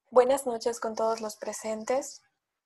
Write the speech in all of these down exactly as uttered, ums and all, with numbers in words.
Buenas noches con todos los presentes.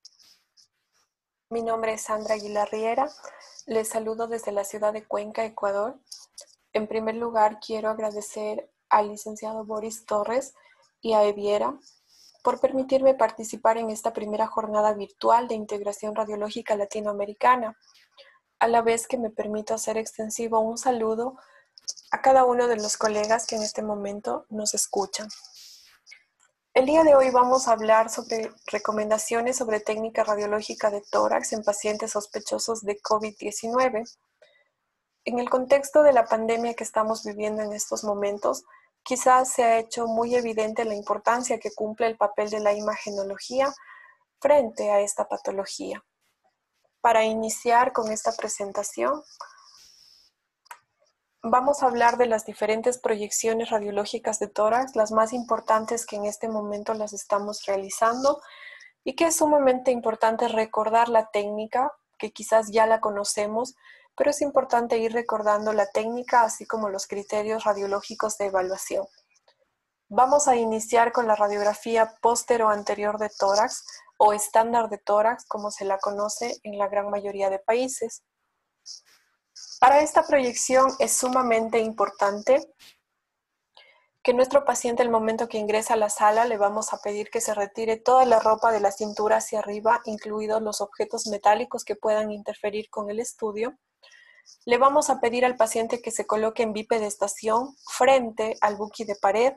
Mi nombre es Sandra Aguilar Riera. Les saludo desde la ciudad de Cuenca, Ecuador. En primer lugar, quiero agradecer al licenciado Boris Torres y a Eviera por permitirme participar en esta primera jornada virtual de integración radiológica latinoamericana, a la vez que me permito hacer extensivo un saludo a cada uno de los colegas que en este momento nos escuchan. El día de hoy vamos a hablar sobre recomendaciones sobre técnica radiológica de tórax en pacientes sospechosos de COVID diecinueve. En el contexto de la pandemia que estamos viviendo en estos momentos, quizás se ha hecho muy evidente la importancia que cumple el papel de la imagenología frente a esta patología. Para iniciar con esta presentación, vamos a hablar de las diferentes proyecciones radiológicas de tórax, las más importantes que en este momento las estamos realizando y que es sumamente importante recordar la técnica, que quizás ya la conocemos, pero es importante ir recordando la técnica así como los criterios radiológicos de evaluación. Vamos a iniciar con la radiografía póstero anterior de tórax o estándar de tórax, como se la conoce en la gran mayoría de países. Para esta proyección es sumamente importante que nuestro paciente, al momento que ingresa a la sala, le vamos a pedir que se retire toda la ropa de la cintura hacia arriba, incluidos los objetos metálicos que puedan interferir con el estudio. Le vamos a pedir al paciente que se coloque en bipedestación frente al buqui de pared,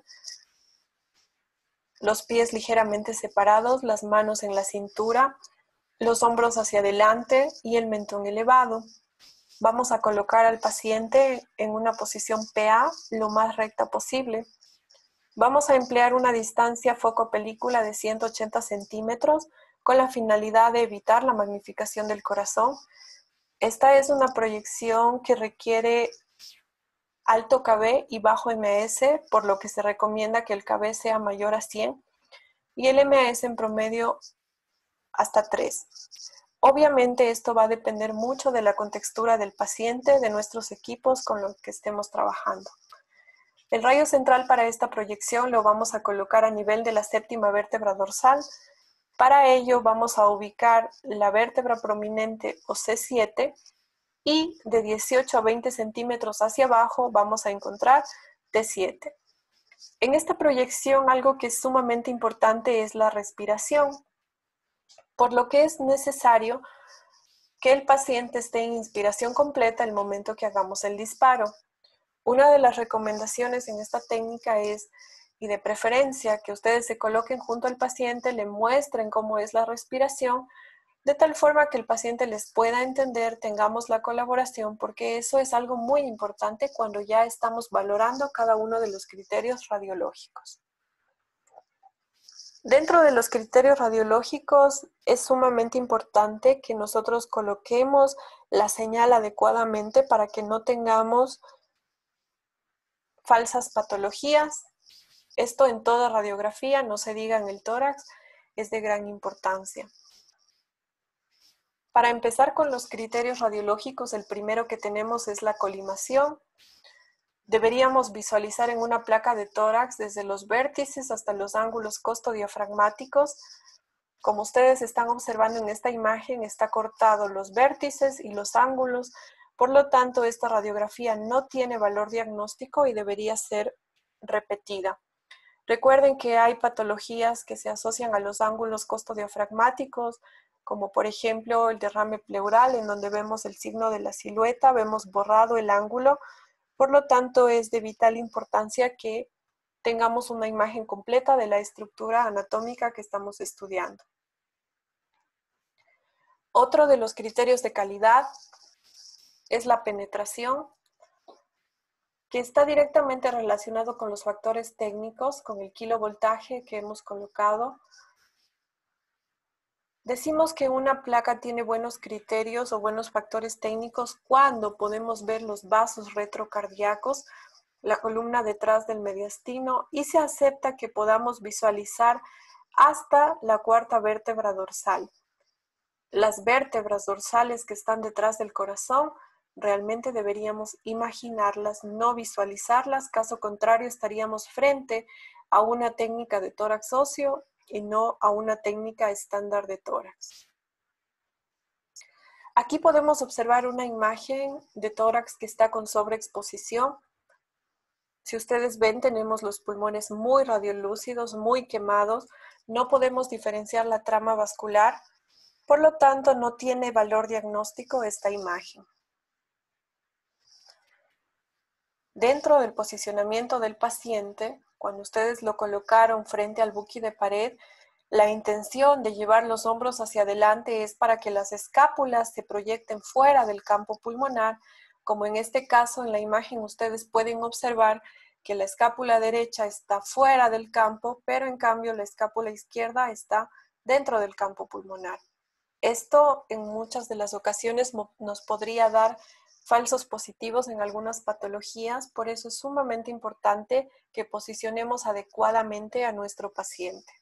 los pies ligeramente separados, las manos en la cintura, los hombros hacia adelante y el mentón elevado. Vamos a colocar al paciente en una posición P A lo más recta posible. Vamos a emplear una distancia foco-película de ciento ochenta centímetros con la finalidad de evitar la magnificación del corazón. Esta es una proyección que requiere alto K B y bajo M A S, por lo que se recomienda que el K B sea mayor a cien y el M A S en promedio hasta tres. Obviamente esto va a depender mucho de la contextura del paciente, de nuestros equipos con los que estemos trabajando. El rayo central para esta proyección lo vamos a colocar a nivel de la séptima vértebra dorsal. Para ello vamos a ubicar la vértebra prominente o C siete y de dieciocho a veinte centímetros hacia abajo vamos a encontrar T siete. En esta proyección algo que es sumamente importante es la respiración, por lo que es necesario que el paciente esté en inspiración completa al momento que hagamos el disparo. Una de las recomendaciones en esta técnica es, y de preferencia, que ustedes se coloquen junto al paciente, le muestren cómo es la respiración, de tal forma que el paciente les pueda entender, tengamos la colaboración, porque eso es algo muy importante cuando ya estamos valorando cada uno de los criterios radiológicos. Dentro de los criterios radiológicos es sumamente importante que nosotros coloquemos la señal adecuadamente para que no tengamos falsas patologías. Esto en toda radiografía, no se diga en el tórax, es de gran importancia. Para empezar con los criterios radiológicos, el primero que tenemos es la colimación. Deberíamos visualizar en una placa de tórax desde los vértices hasta los ángulos costodiafragmáticos. Como ustedes están observando en esta imagen, está cortado los vértices y los ángulos. Por lo tanto, esta radiografía no tiene valor diagnóstico y debería ser repetida. Recuerden que hay patologías que se asocian a los ángulos costodiafragmáticos, como por ejemplo el derrame pleural, en donde vemos el signo de la silueta, vemos borrado el ángulo. Por lo tanto, es de vital importancia que tengamos una imagen completa de la estructura anatómica que estamos estudiando. Otro de los criterios de calidad es la penetración, que está directamente relacionado con los factores técnicos, con el kilovoltaje que hemos colocado. Decimos que una placa tiene buenos criterios o buenos factores técnicos cuando podemos ver los vasos retrocardíacos, la columna detrás del mediastino, y se acepta que podamos visualizar hasta la cuarta vértebra dorsal. Las vértebras dorsales que están detrás del corazón, realmente deberíamos imaginarlas, no visualizarlas, caso contrario estaríamos frente a una técnica de tórax óseo y no a una técnica estándar de tórax. Aquí podemos observar una imagen de tórax que está con sobreexposición. Si ustedes ven, tenemos los pulmones muy radiolúcidos, muy quemados. No podemos diferenciar la trama vascular, por lo tanto no tiene valor diagnóstico esta imagen. Dentro del posicionamiento del paciente, cuando ustedes lo colocaron frente al buki de pared, la intención de llevar los hombros hacia adelante es para que las escápulas se proyecten fuera del campo pulmonar, como en este caso en la imagen ustedes pueden observar que la escápula derecha está fuera del campo, pero en cambio la escápula izquierda está dentro del campo pulmonar. Esto en muchas de las ocasiones nos podría dar falsos positivos en algunas patologías, por eso es sumamente importante que posicionemos adecuadamente a nuestro paciente.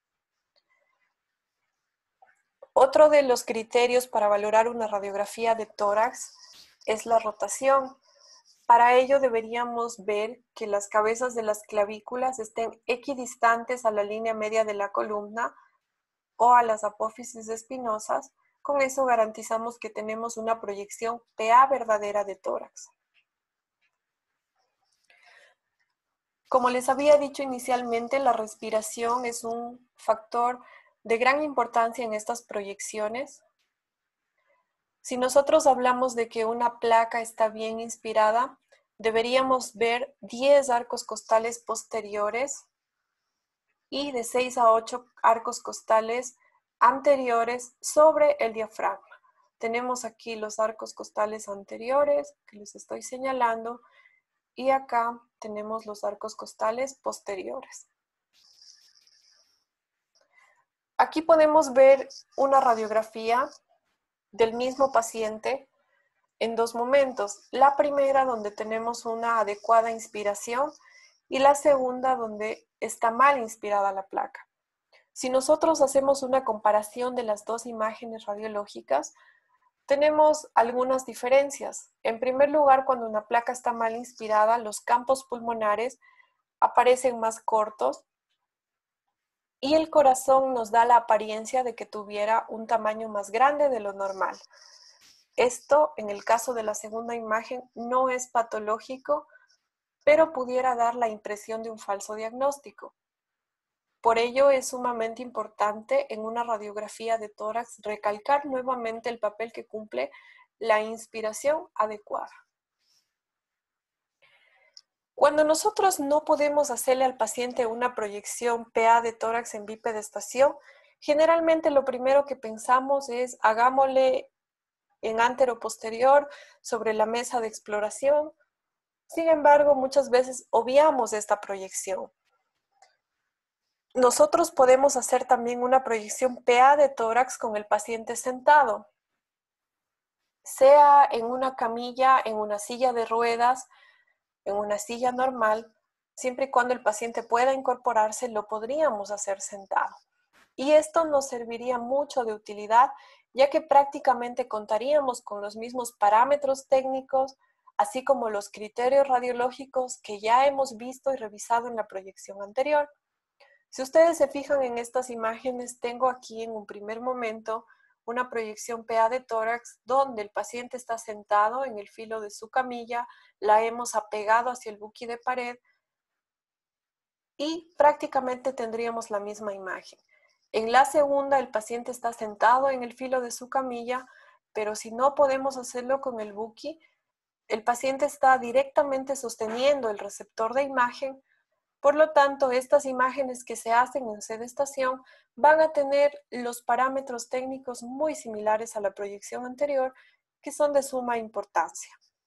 Otro de los criterios para valorar una radiografía de tórax es la rotación. Para ello deberíamos ver que las cabezas de las clavículas estén equidistantes a la línea media de la columna o a las apófisis espinosas. Con eso garantizamos que tenemos una proyección P A verdadera de tórax. Como les había dicho inicialmente, la respiración es un factor de gran importancia en estas proyecciones. Si nosotros hablamos de que una placa está bien inspirada, deberíamos ver diez arcos costales posteriores y de seis a ocho arcos costales anteriores sobre el diafragma. Tenemos aquí los arcos costales anteriores que les estoy señalando y acá tenemos los arcos costales posteriores. Aquí podemos ver una radiografía del mismo paciente en dos momentos. La primera donde tenemos una adecuada inspiración y la segunda donde está mal inspirada la placa. Si nosotros hacemos una comparación de las dos imágenes radiológicas, tenemos algunas diferencias. En primer lugar, cuando una placa está mal inspirada, los campos pulmonares aparecen más cortos y el corazón nos da la apariencia de que tuviera un tamaño más grande de lo normal. Esto, en el caso de la segunda imagen, no es patológico, pero pudiera dar la impresión de un falso diagnóstico. Por ello es sumamente importante en una radiografía de tórax recalcar nuevamente el papel que cumple la inspiración adecuada. Cuando nosotros no podemos hacerle al paciente una proyección P A de tórax en bipedestación, generalmente lo primero que pensamos es hagámosle en antero-posterior sobre la mesa de exploración. Sin embargo, muchas veces obviamos esta proyección. Nosotros podemos hacer también una proyección P A de tórax con el paciente sentado, sea en una camilla, en una silla de ruedas, en una silla normal, siempre y cuando el paciente pueda incorporarse, lo podríamos hacer sentado. Y esto nos serviría mucho de utilidad, ya que prácticamente contaríamos con los mismos parámetros técnicos, así como los criterios radiológicos que ya hemos visto y revisado en la proyección anterior. Si ustedes se fijan en estas imágenes, tengo aquí en un primer momento una proyección P A de tórax donde el paciente está sentado en el filo de su camilla, la hemos apegado hacia el buki de pared y prácticamente tendríamos la misma imagen. En la segunda, el paciente está sentado en el filo de su camilla, pero si no podemos hacerlo con el buki, el paciente está directamente sosteniendo el receptor de imagen. Por lo tanto, estas imágenes que se hacen en sedestación van a tener los parámetros técnicos muy similares a la proyección anterior, que son de suma importancia.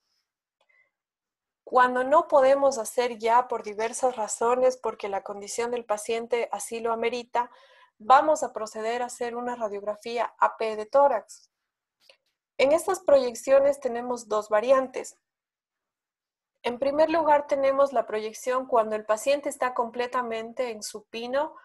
Cuando no podemos hacer ya por diversas razones, porque la condición del paciente así lo amerita, vamos a proceder a hacer una radiografía A P de tórax. En estas proyecciones tenemos dos variantes. En primer lugar, tenemos la proyección cuando el paciente está completamente en supino,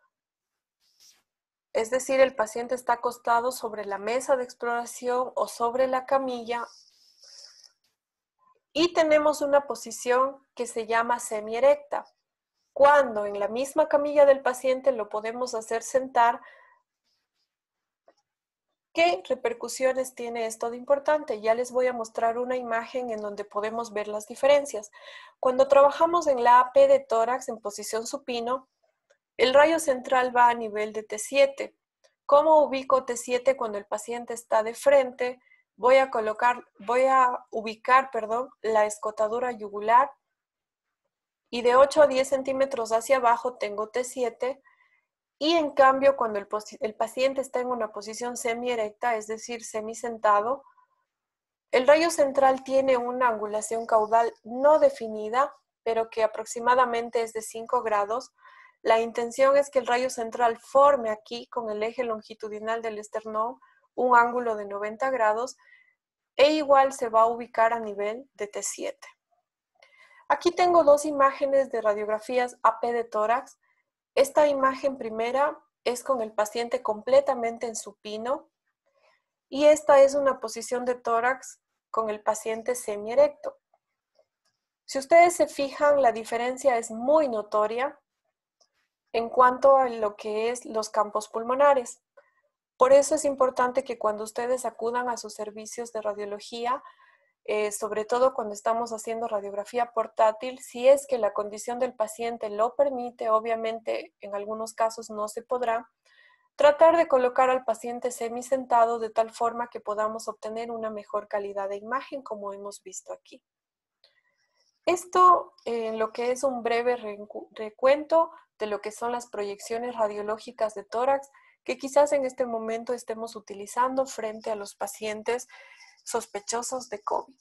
es decir, el paciente está acostado sobre la mesa de exploración o sobre la camilla, y tenemos una posición que se llama semierecta. cuando en la misma camilla del paciente lo podemos hacer sentar, ¿qué repercusiones tiene esto de importante? Ya les voy a mostrar una imagen en donde podemos ver las diferencias. Cuando trabajamos en la A P de tórax en posición supino, el rayo central va a nivel de T siete. ¿Cómo ubico T siete cuando el paciente está de frente? Voy a colocar, voy a ubicar, perdón, la escotadura yugular y de ocho a diez centímetros hacia abajo tengo T siete. Y en cambio, cuando el, el paciente está en una posición semierecta, es decir, semisentado, el rayo central tiene una angulación caudal no definida, pero que aproximadamente es de cinco grados. La intención es que el rayo central forme aquí, con el eje longitudinal del esternón, un ángulo de noventa grados, e igual se va a ubicar a nivel de T siete. Aquí tengo dos imágenes de radiografías A P de tórax. Esta imagen primera es con el paciente completamente en supino y esta es una posición de tórax con el paciente semierecto. Si ustedes se fijan, la diferencia es muy notoria en cuanto a lo que es los campos pulmonares. Por eso es importante que cuando ustedes acudan a sus servicios de radiología, Eh, sobre todo cuando estamos haciendo radiografía portátil, si es que la condición del paciente lo permite, obviamente en algunos casos no se podrá, tratar de colocar al paciente semisentado de tal forma que podamos obtener una mejor calidad de imagen, como hemos visto aquí. Esto en eh, lo que es un breve recuento de lo que son las proyecciones radiológicas de tórax que quizás en este momento estemos utilizando frente a los pacientes sospechosos de COVID.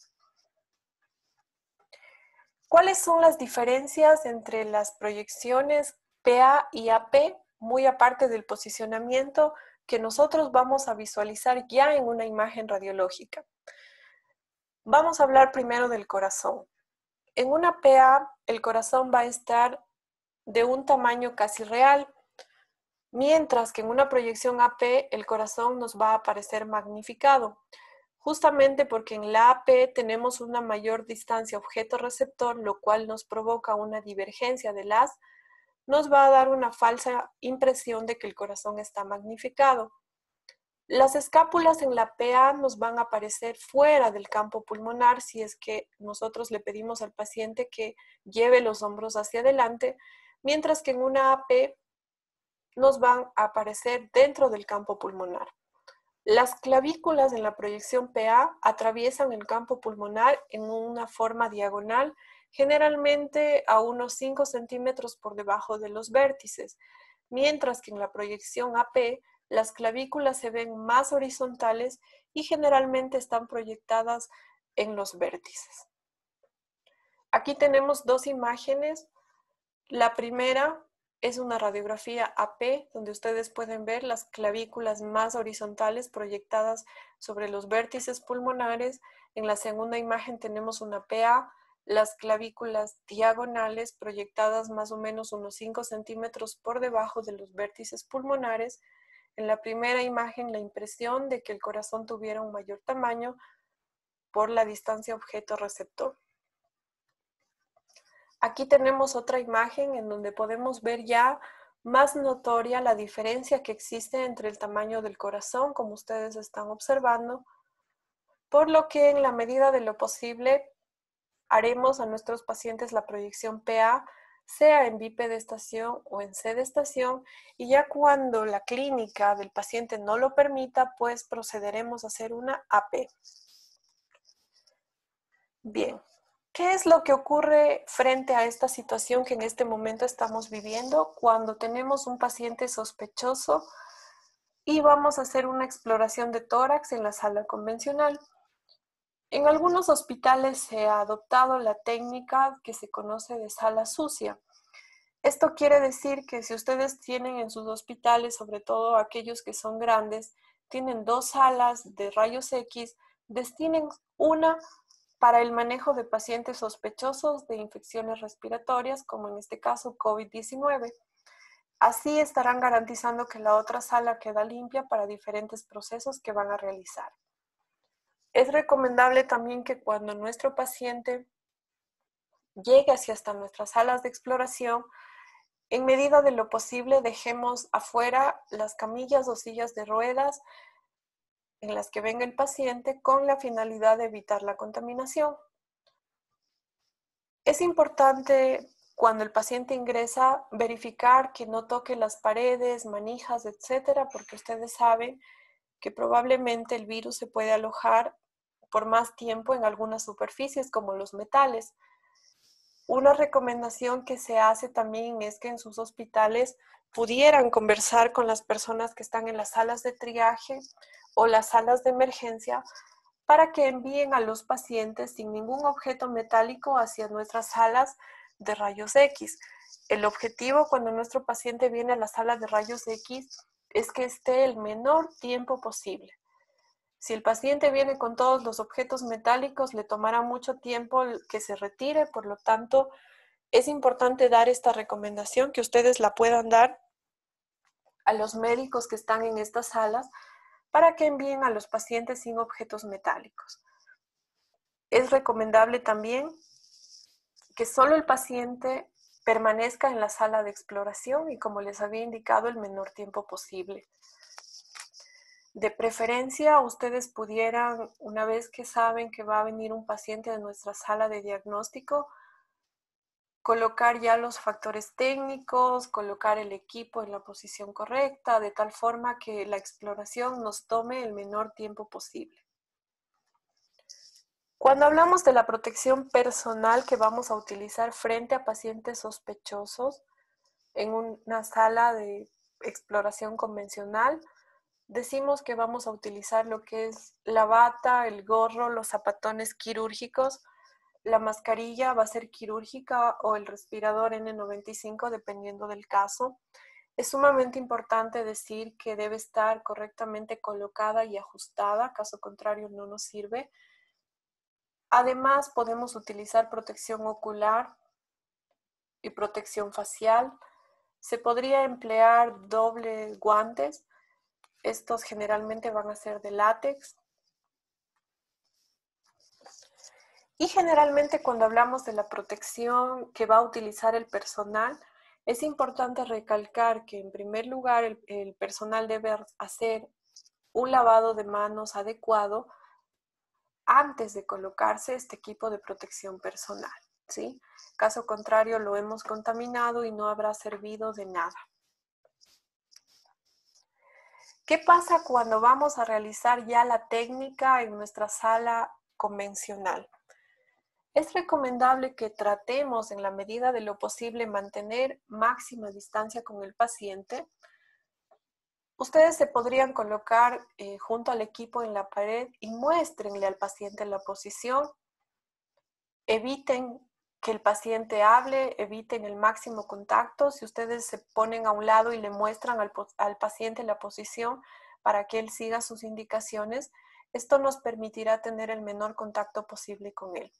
¿Cuáles son las diferencias entre las proyecciones P A y A P, muy aparte del posicionamiento que nosotros vamos a visualizar ya en una imagen radiológica? Vamos a hablar primero del corazón. En una P A, el corazón va a estar de un tamaño casi real, mientras que en una proyección A P el corazón nos va a aparecer magnificado. Justamente porque en la A P tenemos una mayor distancia objeto-receptor, lo cual nos provoca una divergencia del haz, nos va a dar una falsa impresión de que el corazón está magnificado. Las escápulas en la P A nos van a aparecer fuera del campo pulmonar si es que nosotros le pedimos al paciente que lleve los hombros hacia adelante, mientras que en una A P nos van a aparecer dentro del campo pulmonar. Las clavículas en la proyección P A atraviesan el campo pulmonar en una forma diagonal, generalmente a unos cinco centímetros por debajo de los vértices, mientras que en la proyección A P las clavículas se ven más horizontales y generalmente están proyectadas en los vértices. Aquí tenemos dos imágenes. La primera es una radiografía A P, donde ustedes pueden ver las clavículas más horizontales proyectadas sobre los vértices pulmonares. En la segunda imagen tenemos una P A, las clavículas diagonales proyectadas más o menos unos cinco centímetros por debajo de los vértices pulmonares. En la primera imagen, la impresión de que el corazón tuviera un mayor tamaño por la distancia objeto-receptor. Aquí tenemos otra imagen en donde podemos ver ya más notoria la diferencia que existe entre el tamaño del corazón, como ustedes están observando, por lo que en la medida de lo posible haremos a nuestros pacientes la proyección P A, sea en bipedestación o en sedestación, y ya cuando la clínica del paciente no lo permita, pues procederemos a hacer una A P. Bien. ¿Qué es lo que ocurre frente a esta situación que en este momento estamos viviendo cuando tenemos un paciente sospechoso y vamos a hacer una exploración de tórax en la sala convencional? En algunos hospitales se ha adoptado la técnica que se conoce de sala sucia. Esto quiere decir que si ustedes tienen en sus hospitales, sobre todo aquellos que son grandes, tienen dos salas de rayos X, destinen una para el manejo de pacientes sospechosos de infecciones respiratorias, como en este caso COVID diecinueve. Así estarán garantizando que la otra sala queda limpia para diferentes procesos que van a realizar. Es recomendable también que cuando nuestro paciente llegue hacia hasta nuestras salas de exploración, En medida de lo posible, dejemos afuera las camillas o sillas de ruedas en las que venga el paciente con la finalidad de evitar la contaminación. Es importante cuando el paciente ingresa verificar que no toque las paredes, manijas, etcétera, porque ustedes saben que probablemente el virus se puede alojar por más tiempo en algunas superficies como los metales. Una recomendación que se hace también es que en sus hospitales pudieran conversar con las personas que están en las salas de triaje o las salas de emergencia para que envíen a los pacientes sin ningún objeto metálico hacia nuestras salas de rayos X. El objetivo cuando nuestro paciente viene a la sala de rayos X es que esté el menor tiempo posible. Si el paciente viene con todos los objetos metálicos, le tomará mucho tiempo que se retire, por lo tanto, es importante dar esta recomendación, que ustedes la puedan dar a los médicos que están en estas salas para que envíen a los pacientes sin objetos metálicos. Es recomendable también que solo el paciente permanezca en la sala de exploración y, como les había indicado, el menor tiempo posible. De preferencia, ustedes pudieran, una vez que saben que va a venir un paciente de nuestra sala de diagnóstico, colocar ya los factores técnicos, colocar el equipo en la posición correcta, de tal forma que la exploración nos tome el menor tiempo posible. Cuando hablamos de la protección personal que vamos a utilizar frente a pacientes sospechosos en una sala de exploración convencional, decimos que vamos a utilizar lo que es la bata, el gorro, los zapatones quirúrgicos, la mascarilla va a ser quirúrgica o el respirador ene noventa y cinco dependiendo del caso. Es sumamente importante decir que debe estar correctamente colocada y ajustada, caso contrario no nos sirve. Además podemos utilizar protección ocular y protección facial. Se podría emplear doble guantes. Estos generalmente van a ser de látex. Y generalmente cuando hablamos de la protección que va a utilizar el personal, es importante recalcar que en primer lugar el, el personal debe hacer un lavado de manos adecuado antes de colocarse este equipo de protección personal, ¿sí? Caso contrario, lo hemos contaminado y no habrá servido de nada. ¿Qué pasa cuando vamos a realizar ya la técnica en nuestra sala convencional? Es recomendable que tratemos en la medida de lo posible mantener máxima distancia con el paciente. Ustedes se podrían colocar eh, junto al equipo en la pared y muéstrenle al paciente la posición. Eviten que el paciente hable, eviten el máximo contacto. Si ustedes se ponen a un lado y le muestran al, al paciente la posición para que él siga sus indicaciones, esto nos permitirá tener el menor contacto posible con él.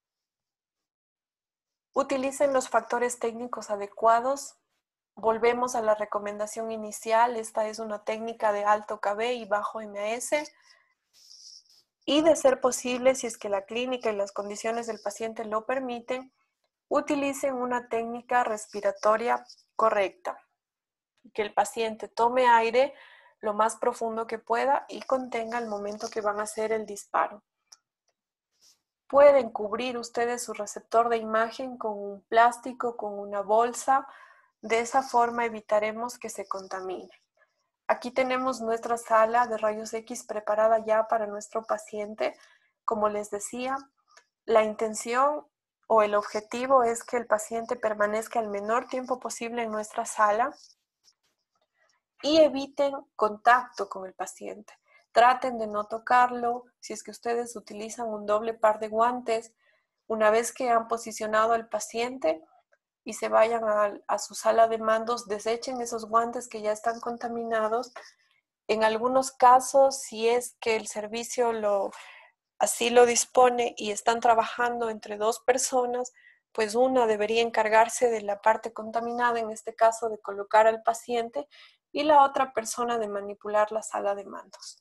Utilicen los factores técnicos adecuados. Volvemos a la recomendación inicial. Esta es una técnica de alto K B y bajo eme a ese. Y de ser posible, si es que la clínica y las condiciones del paciente lo permiten, utilicen una técnica respiratoria correcta. Que el paciente tome aire lo más profundo que pueda y contenga el momento que van a hacer el disparo. Pueden cubrir ustedes su receptor de imagen con un plástico, con una bolsa. De esa forma evitaremos que se contamine. Aquí tenemos nuestra sala de rayos X preparada ya para nuestro paciente. Como les decía, la intención o el objetivo es que el paciente permanezca el menor tiempo posible en nuestra sala y eviten contacto con el paciente. Traten de no tocarlo. Si es que ustedes utilizan un doble par de guantes, una vez que han posicionado al paciente y se vayan a, a su sala de mandos, desechen esos guantes que ya están contaminados. En algunos casos, si es que el servicio lo, así lo dispone y están trabajando entre dos personas, pues una debería encargarse de la parte contaminada, en este caso de colocar al paciente, y la otra persona de manipular la sala de mandos.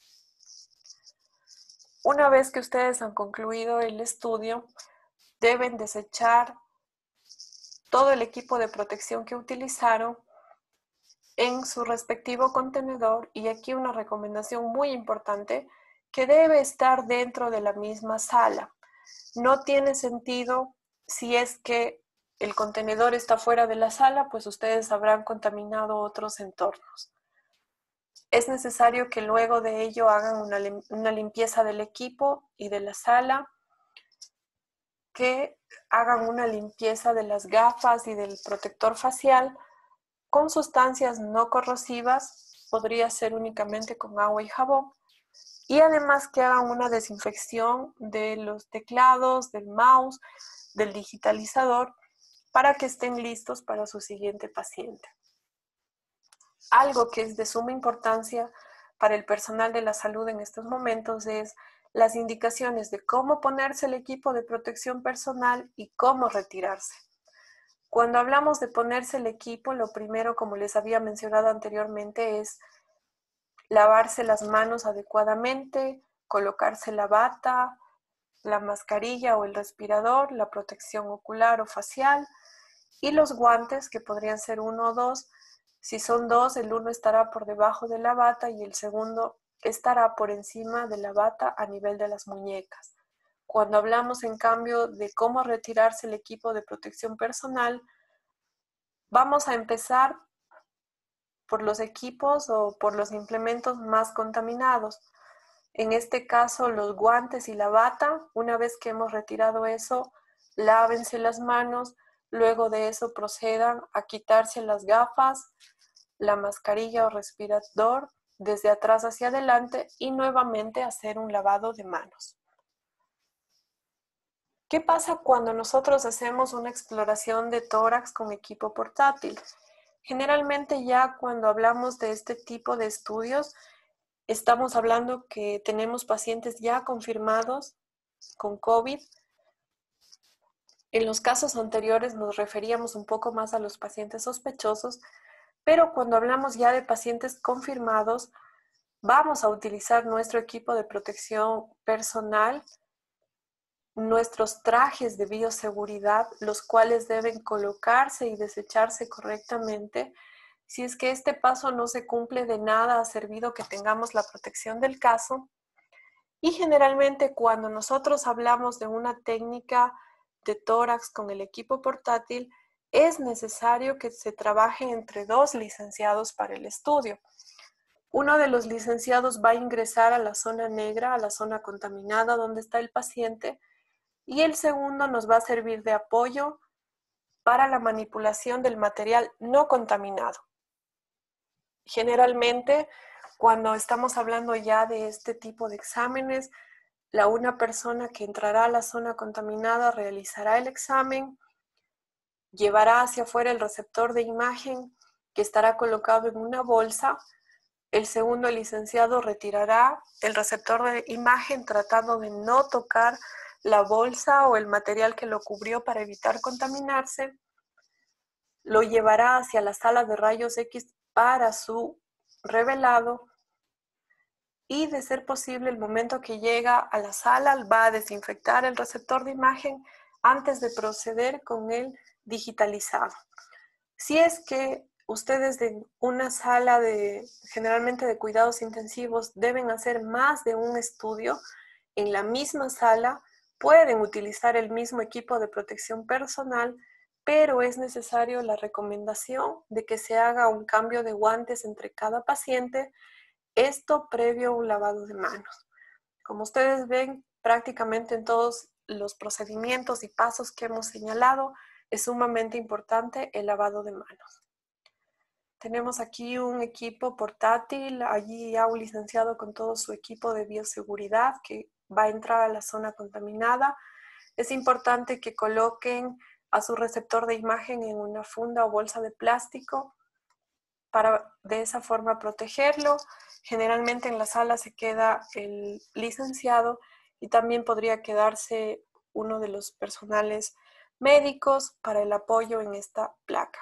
Una vez que ustedes han concluido el estudio, deben desechar todo el equipo de protección que utilizaron en su respectivo contenedor, y aquí una recomendación muy importante, que debe estar dentro de la misma sala. No tiene sentido si es que el contenedor está fuera de la sala, pues ustedes habrán contaminado otros entornos. Es necesario que luego de ello hagan una, una limpieza del equipo y de la sala, que hagan una limpieza de las gafas y del protector facial con sustancias no corrosivas, podría ser únicamente con agua y jabón, y además que hagan una desinfección de los teclados, del mouse, del digitalizador, para que estén listos para su siguiente paciente. Algo que es de suma importancia para el personal de la salud en estos momentos es las indicaciones de cómo ponerse el equipo de protección personal y cómo retirarse. Cuando hablamos de ponerse el equipo, lo primero, como les había mencionado anteriormente, es lavarse las manos adecuadamente, colocarse la bata, la mascarilla o el respirador, la protección ocular o facial y los guantes, que podrían ser uno o dos. Si son dos, el uno estará por debajo de la bata y el segundo estará por encima de la bata a nivel de las muñecas. Cuando hablamos, en cambio, de cómo retirarse el equipo de protección personal, vamos a empezar por los equipos o por los implementos más contaminados. En este caso, los guantes y la bata. Una vez que hemos retirado eso, lávense las manos. Luego de eso procedan a quitarse las gafas, la mascarilla o respirador desde atrás hacia adelante y nuevamente hacer un lavado de manos. ¿Qué pasa cuando nosotros hacemos una exploración de tórax con equipo portátil? Generalmente ya cuando hablamos de este tipo de estudios, estamos hablando que tenemos pacientes ya confirmados con COVID. En los casos anteriores nos referíamos un poco más a los pacientes sospechosos, pero cuando hablamos ya de pacientes confirmados, vamos a utilizar nuestro equipo de protección personal, nuestros trajes de bioseguridad, los cuales deben colocarse y desecharse correctamente. Si es que este paso no se cumple, de nada ha servido que tengamos la protección del caso. Y generalmente cuando nosotros hablamos de una técnica de tórax con el equipo portátil, es necesario que se trabaje entre dos licenciados para el estudio. Uno de los licenciados va a ingresar a la zona negra, a la zona contaminada donde está el paciente, y el segundo nos va a servir de apoyo para la manipulación del material no contaminado. Generalmente, cuando estamos hablando ya de este tipo de exámenes, la una persona que entrará a la zona contaminada realizará el examen, llevará hacia afuera el receptor de imagen que estará colocado en una bolsa. El segundo licenciado retirará el receptor de imagen tratando de no tocar la bolsa o el material que lo cubrió para evitar contaminarse. Lo llevará hacia la sala de rayos X para su revelado y, de ser posible, el momento que llega a la sala va a desinfectar el receptor de imagen antes de proceder con el digitalizado. Si es que ustedes de una sala de, generalmente de cuidados intensivos, deben hacer más de un estudio en la misma sala, pueden utilizar el mismo equipo de protección personal, pero es necesario la recomendación de que se haga un cambio de guantes entre cada paciente, esto previo a un lavado de manos. Como ustedes ven, prácticamente en todos los procedimientos y pasos que hemos señalado, es sumamente importante el lavado de manos. Tenemos aquí un equipo portátil, allí ya un licenciado con todo su equipo de bioseguridad que va a entrar a la zona contaminada. Es importante que coloquen a su receptor de imagen en una funda o bolsa de plástico para de esa forma protegerlo. Generalmente en la sala se queda el licenciado y también podría quedarse uno de los personales médicos para el apoyo en esta placa.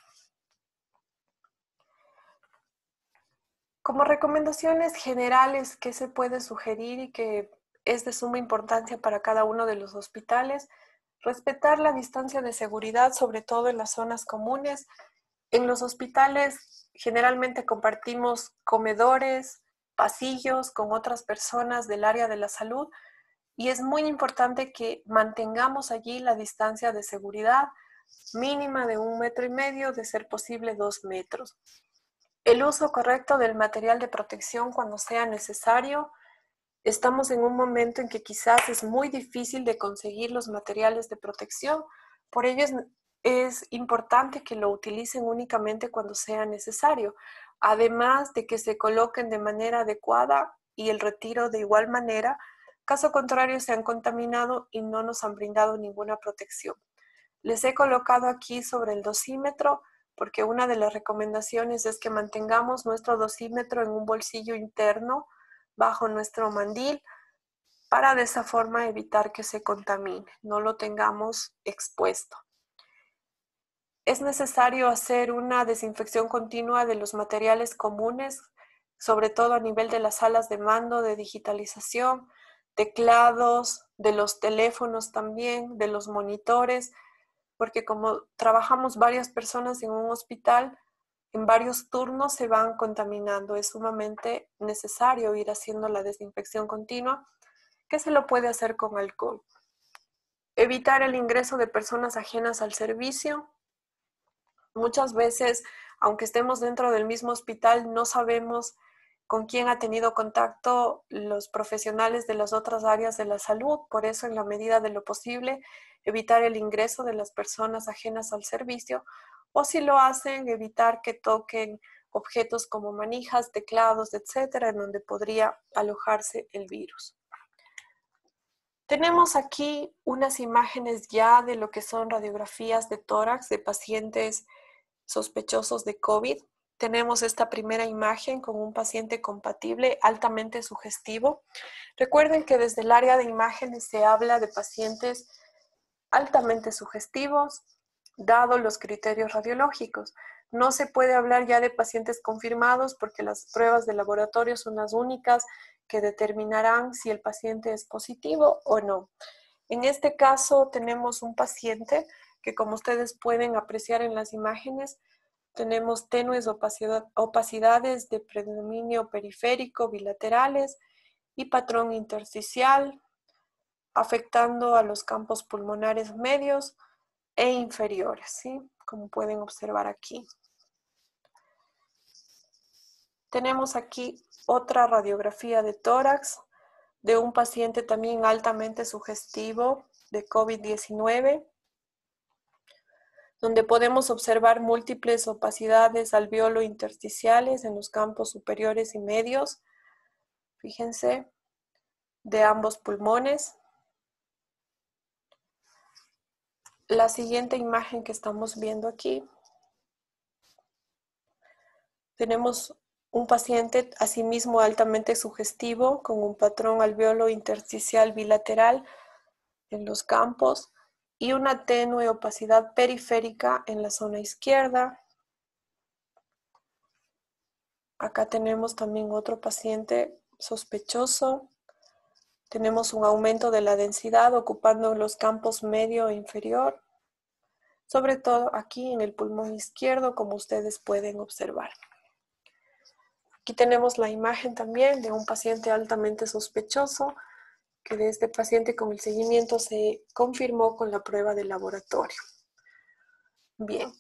Como recomendaciones generales que se puede sugerir y que es de suma importancia para cada uno de los hospitales, Respetar la distancia de seguridad, sobre todo en las zonas comunes. En los hospitales generalmente compartimos comedores, pasillos con otras personas del área de la salud y es muy importante que mantengamos allí la distancia de seguridad mínima de un metro y medio, de ser posible dos metros. El uso correcto del material de protección cuando sea necesario. Estamos en un momento en que quizás es muy difícil de conseguir los materiales de protección, por ello es, es importante que lo utilicen únicamente cuando sea necesario, además de que se coloquen de manera adecuada y el retiro de igual manera, caso contrario se han contaminado y no nos han brindado ninguna protección. Les he colocado aquí sobre el dosímetro porque una de las recomendaciones es que mantengamos nuestro dosímetro en un bolsillo interno bajo nuestro mandil para de esa forma evitar que se contamine, no lo tengamos expuesto. Es necesario hacer una desinfección continua de los materiales comunes, sobre todo a nivel de las salas de mando, de digitalización, teclados, de los teléfonos también, de los monitores, porque como trabajamos varias personas en un hospital, en varios turnos se van contaminando. Es sumamente necesario ir haciendo la desinfección continua, que se lo puede hacer con alcohol. Evitar el ingreso de personas ajenas al servicio. Muchas veces, aunque estemos dentro del mismo hospital, no sabemos con quién ha tenido contacto los profesionales de las otras áreas de la salud. Por eso, en la medida de lo posible, evitar el ingreso de las personas ajenas al servicio, o si lo hacen, evitar que toquen objetos como manijas, teclados, etcétera, en donde podría alojarse el virus. Tenemos aquí unas imágenes ya de lo que son radiografías de tórax de pacientes sospechosos de COVID. Tenemos esta primera imagen con un paciente compatible altamente sugestivo. Recuerden que desde el área de imágenes se habla de pacientes altamente sugestivos, dado los criterios radiológicos. No se puede hablar ya de pacientes confirmados porque las pruebas de laboratorio son las únicas que determinarán si el paciente es positivo o no. En este caso tenemos un paciente que, como ustedes pueden apreciar en las imágenes, tenemos tenues opacidad, opacidades de predominio periférico bilaterales y patrón intersticial, afectando a los campos pulmonares medios e inferiores, ¿sí? Como pueden observar aquí. Tenemos aquí otra radiografía de tórax de un paciente también altamente sugestivo de COVID diecinueve, donde podemos observar múltiples opacidades alveolo intersticiales en los campos superiores y medios, fíjense, de ambos pulmones. La siguiente imagen que estamos viendo aquí, tenemos un paciente asimismo altamente sugestivo con un patrón alveolo intersticial bilateral en los campos y una tenue opacidad periférica en la zona izquierda. Acá tenemos también otro paciente sospechoso. Tenemos un aumento de la densidad ocupando los campos medio e inferior, sobre todo aquí en el pulmón izquierdo, como ustedes pueden observar. Aquí tenemos la imagen también de un paciente altamente sospechoso, que de este paciente con el seguimiento se confirmó con la prueba de laboratorio. Bien.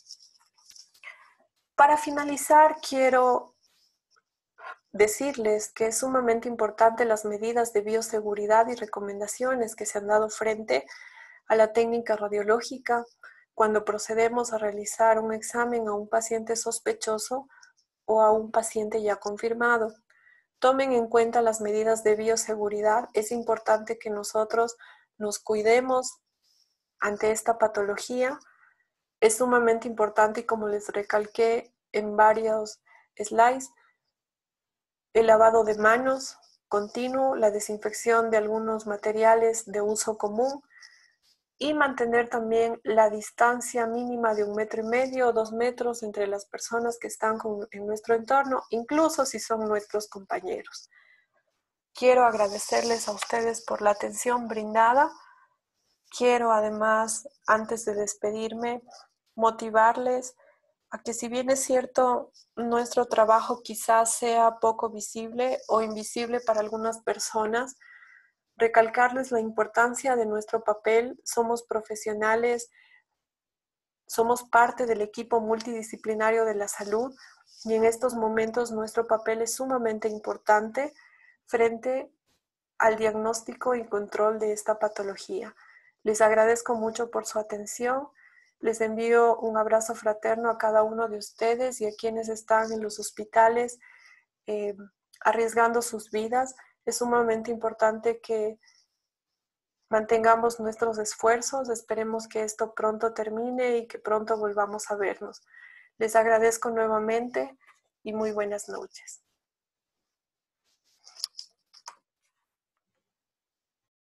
Para finalizar, quiero decirles que es sumamente importante las medidas de bioseguridad y recomendaciones que se han dado frente a la técnica radiológica cuando procedemos a realizar un examen a un paciente sospechoso o a un paciente ya confirmado. Tomen en cuenta las medidas de bioseguridad. Es importante que nosotros nos cuidemos ante esta patología. Es sumamente importante, y como les recalqué en varios slides, el lavado de manos continuo, la desinfección de algunos materiales de uso común y mantener también la distancia mínima de un metro y medio o dos metros entre las personas que están con, en nuestro entorno, incluso si son nuestros compañeros. Quiero agradecerles a ustedes por la atención brindada Quiero además, antes de despedirme, motivarles a que, si bien es cierto, nuestro trabajo quizás sea poco visible o invisible para algunas personas, recalcarles la importancia de nuestro papel. Somos profesionales, somos parte del equipo multidisciplinario de la salud y en estos momentos nuestro papel es sumamente importante frente al diagnóstico y control de esta patología. Les agradezco mucho por su atención. Les envío un abrazo fraterno a cada uno de ustedes y a quienes están en los hospitales eh, arriesgando sus vidas. Es sumamente importante que mantengamos nuestros esfuerzos. Esperemos que esto pronto termine y que pronto volvamos a vernos. Les agradezco nuevamente y muy buenas noches.